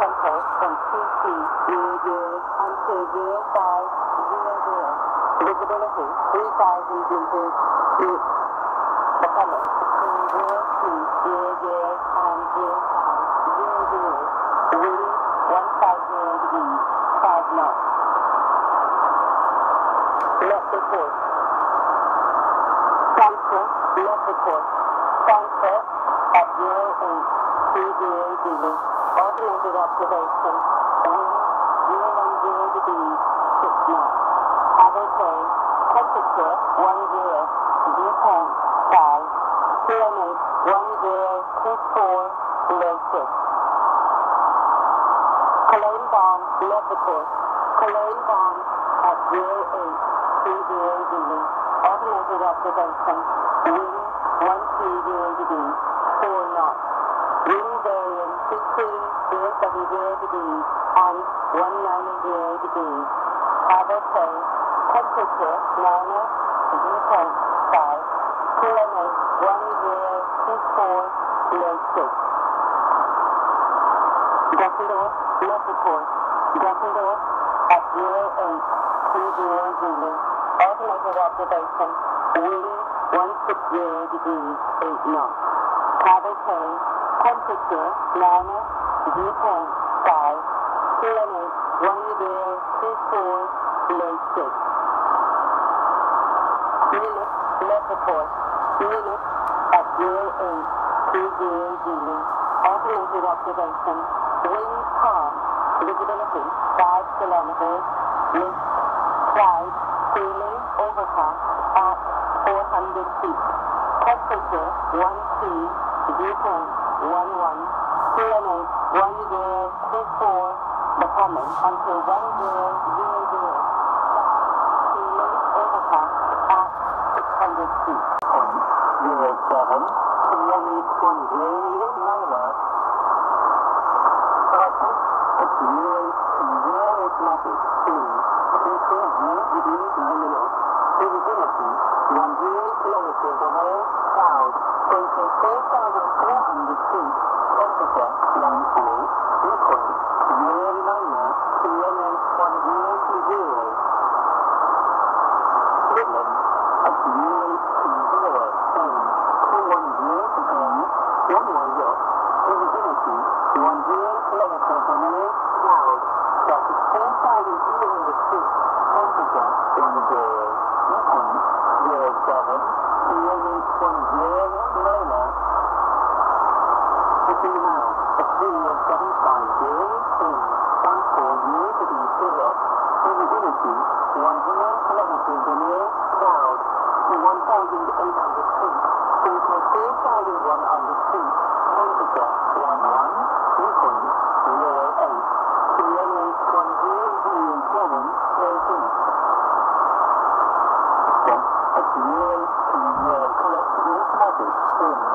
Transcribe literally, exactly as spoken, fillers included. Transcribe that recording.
tempo from two three zero zero until zero five zero zero. Visibility three thousand meters to the Volmet between zero two zero zero and zero five zero zero. Wind one five zero degrees, five knots. Left report. Transfer, left report. Transfer at zero eight two zero zero. Automated observation. Wind zero one zero degrees, six knots. Travel pay. Temperature one zero. Dew point five. Kilometer one zero two four below six. Cologne bomb, left report. Cologne bomb at zero eight two zero zero. Automated observation. Wind one three zero degrees, four knots. Wind bearing fifteen zero seven zero degrees and one nine zero degrees. Travel pay. Temperature nine. Dew point five. Kilometer one zero two four below six. Düsseldorf, left report. Düsseldorf at zero eight two zero zero. Automated observation. Wind one six zero degrees, eight knots. Travel pay. Temperature nine. Dew point five. Kilometer one zero two four below six. Munich, left report. Munich at zero eight two zero zero. Automated observation. Wind calm. Visibility five kilometers. Mist, cloud, cooling, overcast at four hundred feet. Temperature one three. Dew point one one. Kilometer one zero two four. The Volmet until one zero zero zero. Cooling, overcast at six hundred feet. zero seven. Kilometer one zero nine. It's zero zero automatic two. Temperature zero degrees nine minutes. Visibility one zero kilometers away. Cloud. Over four thousand four hundred feet. Temperature one four. Dew point zero nine. Kilometer one zero two zero. Midland at zero two zero. Ten. Two one zero degrees. One one yacht. Visibility one zero kilometers away. Cloud. Traffic four thousand two hundred feet. Temperature one zero. Dew point zero seven. Kilometer one zero nine. Fifteen miles at zero seven five zero. Ten. One four zero degrees zero. Visibility one zero kilometers away. Cloud. One thousand eight hundred feet. Over four thousand one hundred feet. Temperature one one. Dew point zero eight. Kilometer one zero zero seven. thirteen. At zero two zero. Collect automatic.